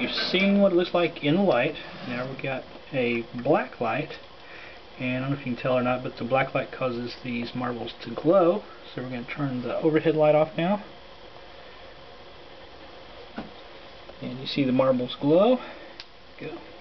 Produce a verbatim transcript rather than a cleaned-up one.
you've seen what it looks like in the light. Now we've got a black light, and I don't know if you can tell or not, but the black light causes these marbles to glow. So we're going to turn the overhead light off now. And you see the marbles glow. Go.